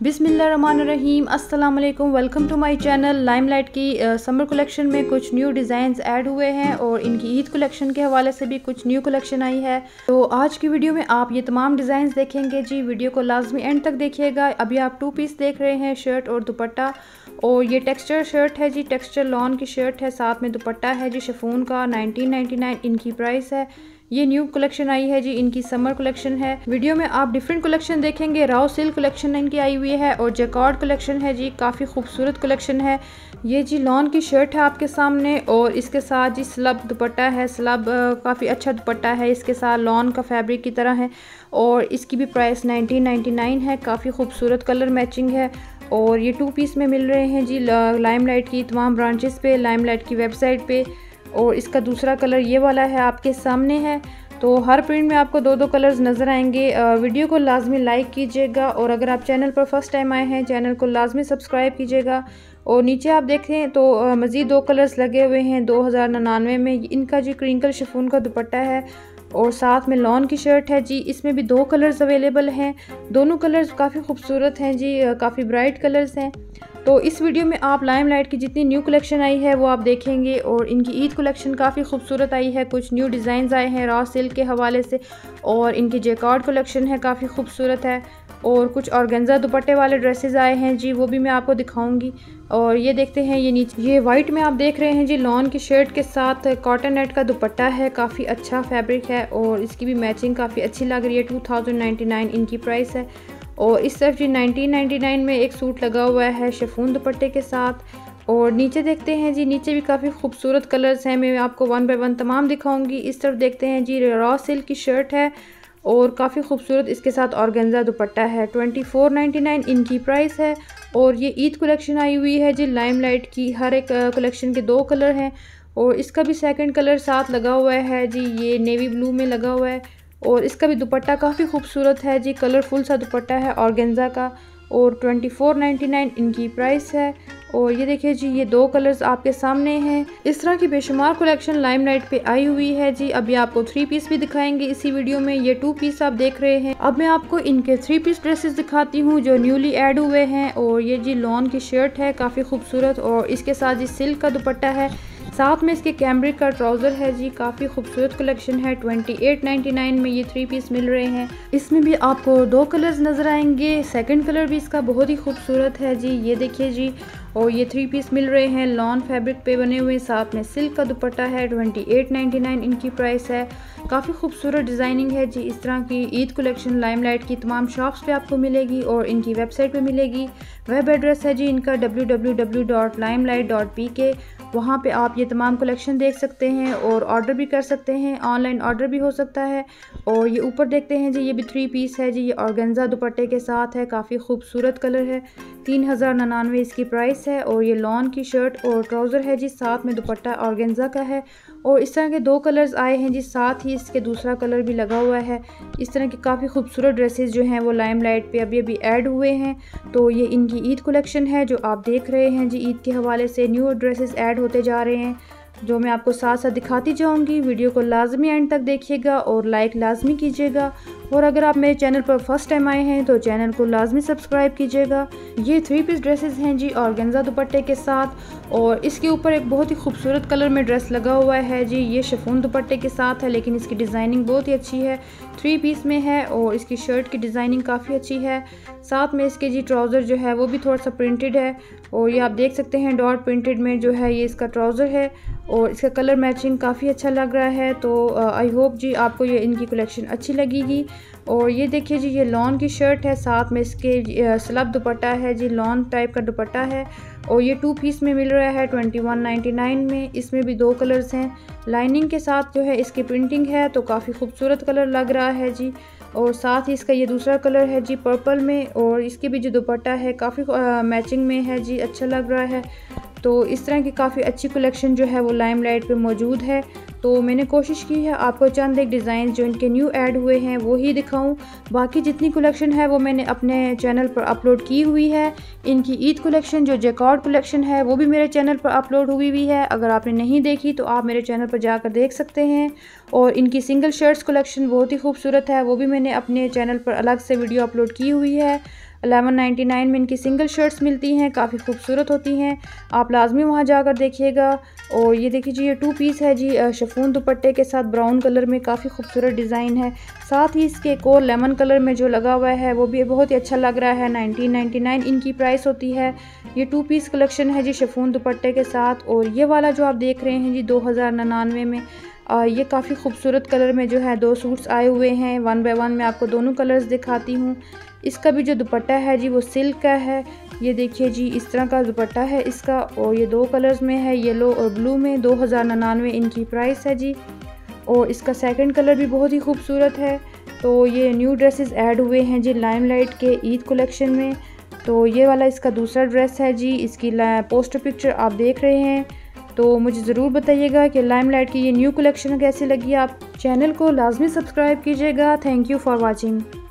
बिस्मिल्लाहिर्रहमानिर्रहीम, अस्सलाम वालेकुम। Welcome to my channel. Limelight की समर कलेक्शन में कुछ न्यू डिज़ाइंस ऐड हुए हैं और इनकी ईद कलेक्शन के हवाले से भी कुछ न्यू कलेक्शन आई है। तो आज की वीडियो में आप ये तमाम डिज़ाइंस देखेंगे जी। वीडियो को लाजमी एंड तक देखिएगा। अभी आप 2 पीस देख रहे हैं, शर्ट और दुपट्टा, और ये टेक्सचर शर्ट है जी, टेक्सचर लॉन की शर्ट है, साथ में दुपट्टा है जी शिफॉन का। 1999 इनकी प्राइस है। ये न्यू कलेक्शन आई है जी, इनकी समर कलेक्शन है। वीडियो में आप डिफरेंट कलेक्शन देखेंगे। राव सिल्क कलेक्शन इनकी आई हुई है और जैकार्ड कलेक्शन है जी, काफ़ी खूबसूरत कलेक्शन है। ये जी लॉन की शर्ट है आपके सामने और इसके साथ जी स्लब दुपट्टा है। स्लब काफ़ी अच्छा दुपट्टा है, इसके साथ लॉन का फैब्रिक की तरह है और इसकी भी प्राइस 1999 है। काफ़ी खूबसूरत कलर मैचिंग है और ये 2 पीस में मिल रहे हैं जी लाइमलाइट की तमाम ब्रांचेस पे, लाइमलाइट की वेबसाइट पे। और इसका दूसरा कलर ये वाला है, आपके सामने है। तो हर प्रिंट में आपको 2-2 कलर्स नज़र आएंगे। वीडियो को लाजमी लाइक कीजिएगा और अगर आप चैनल पर फर्स्ट टाइम आए हैं, चैनल को लाजमी सब्सक्राइब कीजिएगा। और नीचे आप देखें तो मज़ीद 2 कलर्स लगे हुए हैं 2099 में। इनका जी क्रिंकल शिफॉन का दुपट्टा है और साथ में लॉन की शर्ट है जी। इसमें भी 2 कलर्स अवेलेबल हैं। दोनों कलर्स काफ़ी खूबसूरत हैं जी, काफ़ी ब्राइट कलर्स हैं। तो इस वीडियो में आप लाइमलाइट की जितनी न्यू कलेक्शन आई है वो आप देखेंगे और इनकी ईद कलेक्शन काफ़ी खूबसूरत आई है। कुछ न्यू डिज़ाइंस आए हैं रॉ सिल्क के हवाले से और इनकी जैकार्ड कलेक्शन है, काफ़ी खूबसूरत है। और कुछ ऑर्गेन्जा दुपट्टे वाले ड्रेसेस आए हैं जी, वो भी मैं आपको दिखाऊंगी। और ये देखते हैं, ये नीचे ये वाइट में आप देख रहे हैं जी, लॉन की शर्ट के साथ कॉटन नेट का दुपट्टा है। काफ़ी अच्छा फैब्रिक है और इसकी भी मैचिंग काफ़ी अच्छी लग रही है। 2099 इनकी प्राइस है। और इस तरफ जी 1999 में एक सूट लगा हुआ है शिफॉन दुपट्टे के साथ। और नीचे देखते हैं जी, नीचे भी काफ़ी खूबसूरत कलर्स हैं। मैं आपको 1 बाय 1 तमाम दिखाऊंगी। इस तरफ देखते हैं जी, रॉ सिल्क की शर्ट है और काफ़ी खूबसूरत इसके साथ ऑर्गेन्जा दुपट्टा है। 2499 इनकी प्राइस है। और ये ईद कलेक्शन आई हुई है जी लाइमलाइट की। हर एक कलेक्शन के 2 कलर हैं और इसका भी सेकंड कलर साथ लगा हुआ है जी, ये नेवी ब्लू में लगा हुआ है। और इसका भी दुपट्टा काफ़ी खूबसूरत है जी, कलरफुल सा दुपट्टा है ऑर्गेन्जा का। और 2499 इनकी प्राइस है। और ये देखिए जी, ये 2 कलर्स आपके सामने हैं। इस तरह की बेशुमार कलेक्शन लाइमलाइट पे आई हुई है जी। अभी आपको 3 पीस भी दिखाएंगे इसी वीडियो में। ये 2 पीस आप देख रहे हैं। अब मैं आपको इनके 3 पीस ड्रेसेस दिखाती हूँ जो न्यूली ऐड हुए हैं। और ये जी लॉन की शर्ट है, काफ़ी खूबसूरत, और इसके साथ जी सिल्क का दुपट्टा है, साथ में इसके कैमरिक का ट्राउज़र है जी। काफ़ी खूबसूरत कलेक्शन है। 2899 में ये 3 पीस मिल रहे हैं। इसमें भी आपको 2 कलर्स नज़र आएंगे। सेकंड कलर भी इसका बहुत ही खूबसूरत है जी, ये देखिए जी। और ये 3 पीस मिल रहे हैं, लॉन फैब्रिक पे बने हुए, साथ में सिल्क का दुपट्टा है। 2899 इनकी प्राइस है। काफ़ी खूबसूरत डिज़ाइनिंग है जी। इस तरह की ईद कलेक्शन लाइमलाइट की तमाम शॉप्स पे आपको मिलेगी और इनकी वेबसाइट पे मिलेगी। वेब एड्रेस है जी इनका www.limelight.pk। वहाँ पे आप ये तमाम कलेक्शन देख सकते हैं और ऑर्डर भी कर सकते हैं। ऑनलाइन ऑर्डर भी हो सकता है। और ये ऊपर देखते हैं जी, ये भी 3 पीस है जी, ये ऑर्गेन्जा दुपट्टे के साथ है। काफ़ी खूबसूरत कलर है। 3099 इसकी प्राइस है। और ये लॉन की शर्ट और ट्राउज़र है जी, साथ में दुपट्टा ऑर्गेन्जा का है। और इस तरह के 2 कलर्स आए हैं जी, साथ ही इसके दूसरा कलर भी लगा हुआ है। इस तरह की काफ़ी खूबसूरत ड्रेसेस जो हैं वो लाइमलाइट पे अभी अभी ऐड हुए हैं। तो ये इनकी ईद कलेक्शन है जो आप देख रहे हैं जी। ईद के हवाले से न्यू ड्रेसेस ऐड होते जा रहे हैं जो मैं आपको साथ साथ दिखाती जाऊंगी। वीडियो को लाजमी एंड तक देखिएगा और लाइक लाजमी कीजिएगा। और अगर आप मेरे चैनल पर फर्स्ट टाइम आए हैं तो चैनल को लाजमी सब्सक्राइब कीजिएगा। ये 3 पीस ड्रेसेस हैं जी ऑर्गेन्जा दुपट्टे के साथ। और इसके ऊपर एक बहुत ही खूबसूरत कलर में ड्रेस लगा हुआ है जी, ये शिफॉन दुपट्टे के साथ है, लेकिन इसकी डिज़ाइनिंग बहुत ही अच्छी है। 3 पीस में है और इसकी शर्ट की डिज़ाइनिंग काफ़ी अच्छी है। साथ में इसके जी ट्राउज़र जो है वो भी थोड़ा सा प्रिंटेड है और ये आप देख सकते हैं डॉट प्रिंटेड में जो है ये इसका ट्राउज़र है और इसका कलर मैचिंग काफ़ी अच्छा लग रहा है। तो आई होप जी आपको ये इनकी कलेक्शन अच्छी लगेगी। और ये देखिए जी, ये लॉन की शर्ट है, साथ में इसके स्लब दुपट्टा है जी, लॉन टाइप का दुपट्टा है। और ये 2 पीस में मिल रहा है 2199 में। इसमें भी 2 कलर्स हैं। लाइनिंग के साथ जो है इसकी प्रिंटिंग है तो काफ़ी खूबसूरत कलर लग रहा है जी। और साथ ही इसका ये दूसरा कलर है जी पर्पल में। और इसकी भी जो दुपट्टा है काफ़ी मैचिंग में है जी, अच्छा लग रहा है। तो इस तरह की काफ़ी अच्छी कलेक्शन जो है वो लाइमलाइट पे मौजूद है। तो मैंने कोशिश की है आपको चंद एक डिज़ाइन जो इनके न्यू ऐड हुए हैं वो ही दिखाऊं। बाकी जितनी कलेक्शन है वो मैंने अपने चैनल पर अपलोड की हुई है। इनकी ईद कलेक्शन जो जैकार्ड कलेक्शन है वो भी मेरे चैनल पर अपलोड हुई है। अगर आपने नहीं देखी तो आप मेरे चैनल पर जाकर देख सकते हैं। और इनकी सिंगल शर्ट्स कलेक्शन बहुत ही खूबसूरत है, वो भी मैंने अपने चैनल पर अलग से वीडियो अपलोड की हुई है। 1199 में इनकी सिंगल शर्ट्स मिलती हैं, काफ़ी खूबसूरत होती हैं, आप लाजमी वहाँ जाकर देखिएगा। और ये देखिए जी, ये 2 पीस है जी, शिफॉन दुपट्टे के साथ ब्राउन कलर में, काफ़ी खूबसूरत डिज़ाइन है। साथ ही इसके एक और लेमन कलर में जो लगा हुआ है वो भी बहुत ही अच्छा लग रहा है। 1999 इनकी प्राइस होती है। ये 2 पीस कलेक्शन है जी शिफॉन दुपट्टे के साथ। और ये वाला जो आप देख रहे हैं जी 2099 में, ये काफ़ी खूबसूरत कलर में जो है 2 सूट्स आए हुए हैं। 1 बाय 1 मैं आपको दोनों कलर्स दिखाती हूँ। इसका भी जो दुपट्टा है जी वो सिल्क का है। ये देखिए जी, इस तरह का दुपट्टा है इसका, और ये 2 कलर्स में है, येलो और ब्लू में। 2099 इनकी प्राइस है जी। और इसका सेकंड कलर भी बहुत ही खूबसूरत है। तो ये न्यू ड्रेसेस ऐड हुए हैं जी लाइमलाइट के ईद कलेक्शन में। तो ये वाला इसका दूसरा ड्रेस है जी, इसकी पोस्टर पिक्चर आप देख रहे हैं। तो मुझे ज़रूर बताइएगा कि लाइमलाइट की ये न्यू कलेक्शन कैसी लगी। आप चैनल को लाजमी सब्सक्राइब कीजिएगा। Thank you for watching.